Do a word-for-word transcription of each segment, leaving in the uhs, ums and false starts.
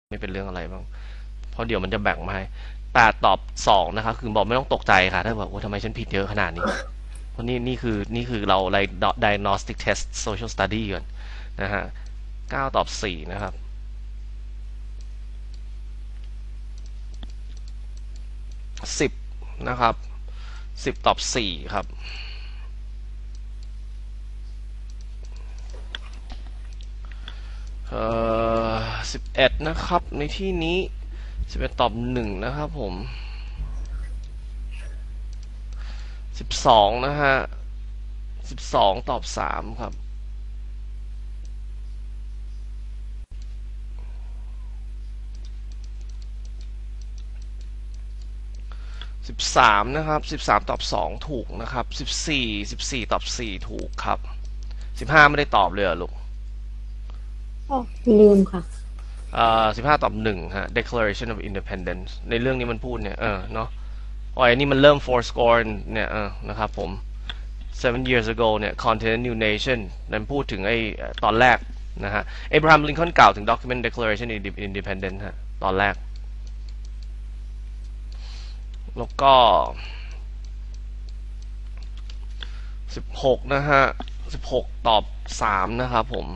ไม่เป็นเรื่องอะไรบ้างเพราะเดี๋ยวมันจะแบ่งมาให้แปดตอบสองนะครับคือบอกไม่ต้องตกใจค่ะถ้าแบบว่าทำไมฉันผิดเยอะขนาดนี้เพราะนี่นี่คือนี่คือเราอะไร diagnostic test social study ก่อนนะฮะเก้าตอบสี่นะครับสิบนะครับสิบตอบสี่ครับเอ่อสิบเอ็ดนะครับในที่นี้สิบเอ็ดตอบหนึ่งนะครับผมสิบสองนะฮะสิบสองตอบสามครับสิบสามนะครับสิบสามตอบสองถูกนะครับสิบสี่สิบสี่ตอบสี่ถูกครับสิบห้าไม่ได้ตอบเลยลูกอ๋อลืมค่ะอ่าสิบห้าตอบหนึ่งฮะ Declaration of Independence ในเรื่องนี้มันพูดเนี่ยเออเนาะอ๋ออันนี้มันเริ่ม four score เนี่ยเออนะครับผม seven years ago เนี่ย Continent New Nation นั้นพูดถึงไอ้ตอนแรกนะฮะ Abraham Lincoln กล่าวถึง Document Declaration of Independence ฮะตอนแรกแล้วก็สิบหกนะฮะสิบหกตอบสามนะครับผม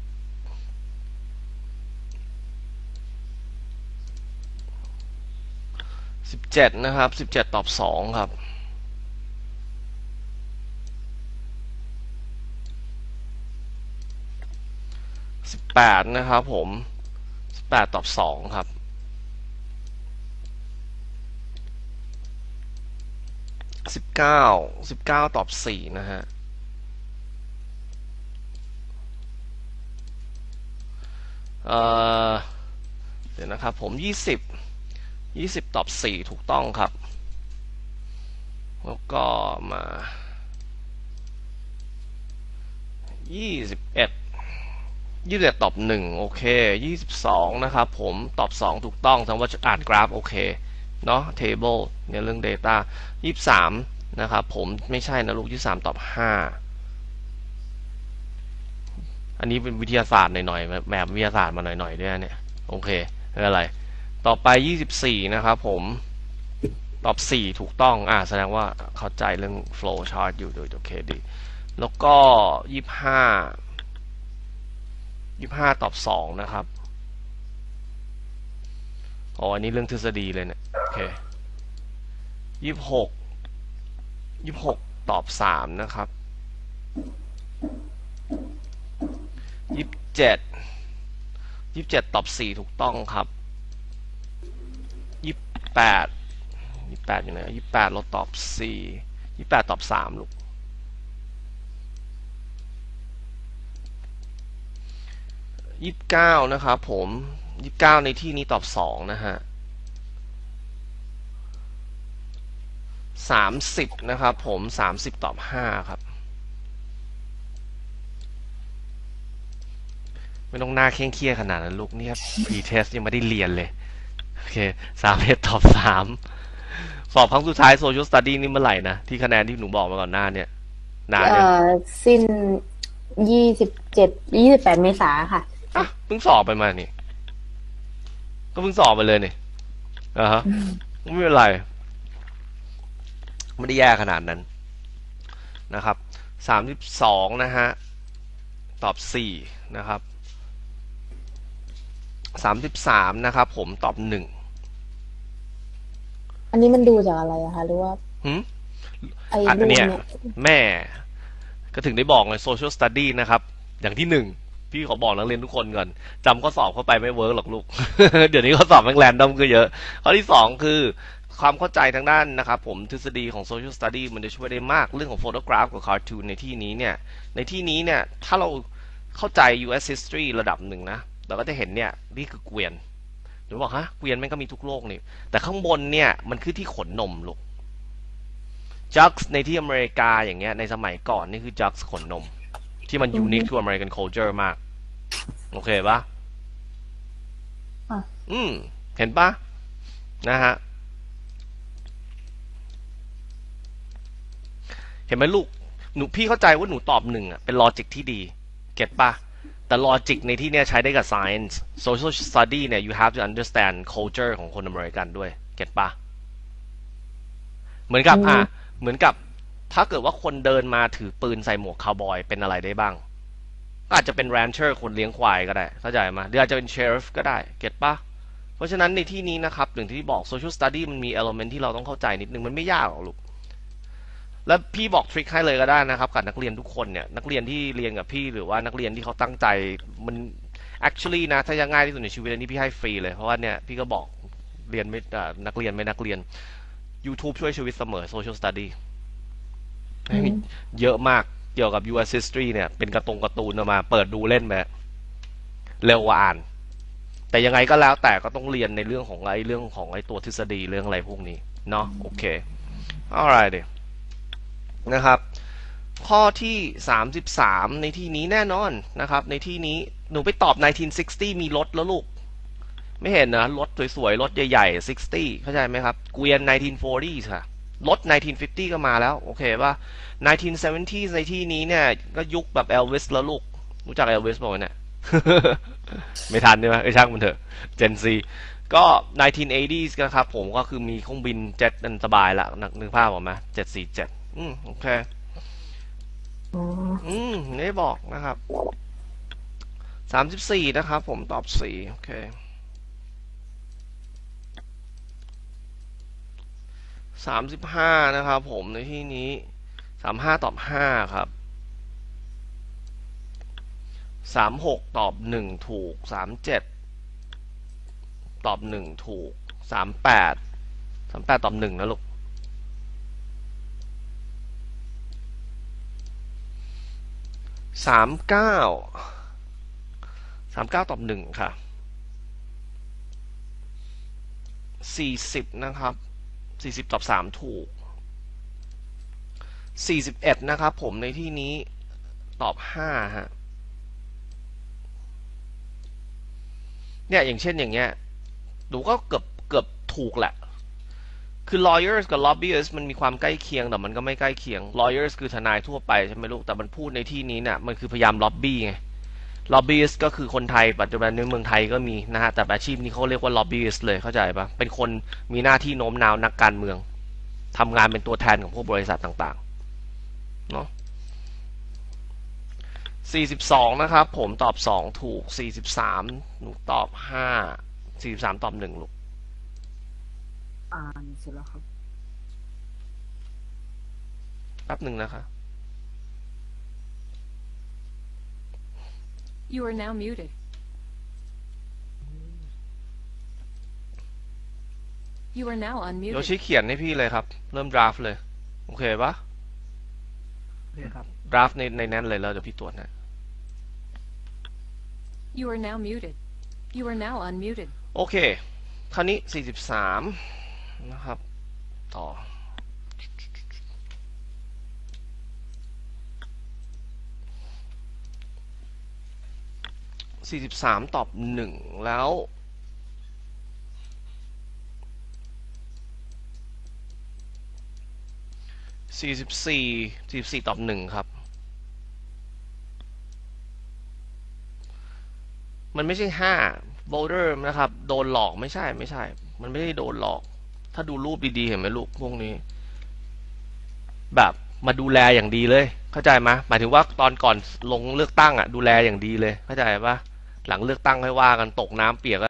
สิบเจ็ดนะครับสิบเจ็ดตอบสองครับสิบแปดนะครับผมสิบแปดตอบสองครับสิบเก้าสิบเก้าตอบสี่นะฮะเอ่อเดี๋ยวนะครับผมยี่สิบยี่สิบตอบสี่ถูกต้องครับแล้วก็มายี่สิบเอ็ดยี่สิบเอ็ดตอบหนึ่งโอเคยี่สิบสองนะครับผมตอบสองถูกต้องทั้งว่าอ่านกราฟโอเคเนาะ table เนี่ยเรื่อง data ยี่สิบสามนะครับผมไม่ใช่นะลูกยี่สิบสามตอบห้าอันนี้เป็นวิทยาศาสตร์หน่อยๆแบบวิทยาศาสตร์มาหน่อยๆด้วยเนี่ยโอเคไม่เป็นไรต่อไปยี่สิบสี่นะครับผมตอบสี่ถูกต้องอ่าแสดงว่าเข้าใจเรื่อง flow chart อยู่โดยโอเคดีแล้วก็ยี่สิบห้ายี่สิบห้าตอบสองนะครับอ๋ออันนี้เรื่องทฤษฎีเลยเนี่ยโอเคยี่สิบหกยี่สิบหกตอบสามนะครับยี่สิบเจ็ดยี่สิบเจ็ดตอบสี่ถูกต้องครับยี่สิบแปดยี่สิบแปดอยู่ไหนยี่สิบแปดเราตอบสี่ยี่สิบแปดตอบสามลูกยี่สิบเก้านะครับผมยี่สิบเก้าในที่นี้ตอบสองนะฮะสามสิบนะครับผมสามสิบตอบห้าครับไม่ต้องหน้าเคร่งเครียดขนาดนั้นลูกนี่ครับ pre-test ยังไม่ได้เรียนเลยโอเคสามเอ็ดตอบสามสอบครั้งสุดท้าย social study นี่เมื่อไหร่นะที่คะแนนที่หนูบอกมาก่อนหน้าเนี่ยนานเอ่ยังอสิ้นยี่สิบเจ็ดยี่สิบแปดเมษาค่ะอ่ะเพิ่งสอบไปมานี่ก็เพิ่งสอบไปเลยนี่อ่าฮะไม่เป็นไรไม่ได้แย่ขนาดนั้นนะครับสามสิบสองนะฮะตอบสี่นะครับสามสิบสามนะครับผมตอบหนึ่งอันนี้มันดูจากอะไรอะคะหรือว่าหืมไอ้อันเนี้ยรูปเนี่ยแม่ก็ถึงได้บอกเลย social study นะครับอย่างที่หนึ่งพี่ขอบอกนักเรียนทุกคนก่อนจำข้อสอบเข้าไปไม่เวิร์กหรอกลูก เดี๋ยวนี้ข้อสอบแม่งแรนดอมก็เยอะข้อที่สองคือความเข้าใจทางด้านนะครับผมทฤษฎีของ social study มันจะช่วยได้มากเรื่องของ photograph กับ cartoon ในที่นี้เนี่ยในที่นี้เนี่ยถ้าเราเข้าใจ ยู เอส history ระดับหนึ่งนะเราก็จะเห็นเนี่ยนี่คือเกวียนหรือบอกฮะเกวียนมันก็มีทุกโลกนี่แต่ข้างบนเนี่ยมันคือที่ขนนมลูกจักส์ในที่อเมริกาอย่างเงี้ยในสมัยก่อนนี่คือจักส์ขนนมที่มันอืยูนิคทูมอเมริกัน culture มากโอเคปะอ่ะอืมเห็นปะนะฮะเห็นไหมลูกหนูพี่เข้าใจว่าหนูตอบหนึ่งอ่ะเป็นลอจิกที่ดีเก็ตปะแต่ logic ในที่เนี้ยใช้ได้กับ science social study เนี่ย you have to understand culture ของคนอเมริกันด้วยเก็ตปะเหมือนกับอ่ะเหมือนกับถ้าเกิดว่าคนเดินมาถือปืนใส่หมวกคาวบอยเป็นอะไรได้บ้างก็อาจจะเป็น rancher คนเลี้ยงควายก็ได้เข้าใจไหมหรืออาจจะเป็น sheriff ก็ได้เก็ตปะเพราะฉะนั้นในที่นี้นะครับอย่างที่บอก social study มันมี element ที่เราต้องเข้าใจนิดนึงมันไม่ยากหรอกลูกแล้วพี่บอกทริคให้เลยก็ได้นะครับกับนักเรียนทุกคนเนี่ยนักเรียนที่เรียนกับพี่หรือว่านักเรียนที่เขาตั้งใจมัน actually นะถ้ายังง่ายที่สุดในชีวิตอันนี้พี่ให้ฟรีเลยเพราะว่าเนี่ยพี่ก็บอกเรียนไม่นักเรียนไม่นักเรียน YouTube ช่วยชีวิตเสมอ social study เยอะมากเกี่ยวกับ ยู เอส history เนี่ยเป็นการ์ตูนการ์ตูนมาเปิดดูเล่นไปเร็วกว่าอ่านแต่ยังไงก็แล้วแต่ก็ต้องเรียนในเรื่องของไอ้เรื่องของไอ้ตัวทฤษฎีเรื่องอะไรพวกนี้เนาะโอเค alright นะครับข้อที่สามสิบสามในที่นี้แน่นอนนะครับในที่นี้หนูไปตอบหนึ่งพันเก้าร้อยหกสิบมีรถแล้วลูกไม่เห็นนะรถสวยๆรถใหญ่ๆหกสิบเข้าใจไหมครับเกวียนหนึ่งพันเก้าร้อยสี่สิบค่ะรถหนึ่งพันเก้าร้อยห้าสิบก็มาแล้วโอเคป่ะหนึ่งพันเก้าร้อยเจ็ดสิบในที่นี้เนี่ยก็ยุคแบบเอลวิสแล้วลูกรู้จักเอลวิสป่ะเนี่ย ไม่ทันใช่ไหมไอ้ช่างมันเถอะเจนซีก็หนึ่งพันเก้าร้อยแปดสิบนะครับผมก็คือมีเครื่องบินเจ็ตนันสบายละนึกนึกภาพออกไหมเจ็ดสี่เจ็ดอืมโอเคอืมนี่บอกนะครับสามสิบสี่นะครับผมตอบสี่โอเคสามสิบห้านะครับผมในที่นี้สามห้าตอบห้าครับสามหกตอบหนึ่งถูกสามเจ็ดตอบหนึ่งถูกสามแปดสามแปดตอบหนึ่งนะลูกสามเก้าสามเก้าตอบหนึ่งค่ะสี่สิบนะครับสี่สิบตอบสามถูกสี่สิบเอ็ดนะครับผมในที่นี้ตอบห้าฮะเนี่ยอย่างเช่นอย่างเงี้ยหนูก็เกือบเกือบถูกแหละคือ lawyers กับ lobbyist มันมีความใกล้เคียงแต่มันก็ไม่ใกล้เคียง lawyers คือทนายทั่วไปใช่ไหมลูกแต่มันพูดในที่นี้เนี่ยมันคือพยายาม lobby ไง lobbyist ก็คือคนไทยปัจจุบันในเมืองไทยก็มีนะฮะแต่อาชีพนี้เขาเรียกว่า lobbyist เลยเข้าใจปะเป็นคนมีหน้าที่โน้มน้าวนักการเมืองทำงานเป็นตัวแทนของพวกบริษัทต่างๆเนาะสี่สิบสองนะครับผมตอบสองถูกสี่สิบสามหนูตอบห้าสี่สิบสามตอบหนึ่งลูกอ่านเสร็จแล้วครับแป๊บหนึ่งนะคะ You are now muted. You are now โยชิ unmuted. เขียนให้พี่เลยครับเริ่ม draft เลยโอเคปะโอเคครับ draft ในในนั้นเลยแล้วเดี๋ยวพี่ตรวจนะ You are now muted. You are now unmuted. โอเคคราวนี้สี่สิบสามนะครับต่อสี่สิบสามตอบหนึ่งแล้วสี่สิบสี่สี่สิบสี่ตอบหนึ่งครับมันไม่ใช่ห้าโบลเดอร์นะครับโดนหลอกไม่ใช่ไม่ใช่มันไม่ได้โดนหลอกถ้าดูรูปดีๆเห็นไหมรูปพวกนี้แบบมาดูแลอย่างดีเลยเข้าใจไหมหมายถึงว่าตอนก่อนลงเลือกตั้งอ่ะดูแลอย่างดีเลยเข้าใจปะหลังเลือกตั้งให้ว่ากันตกน้ำเปียก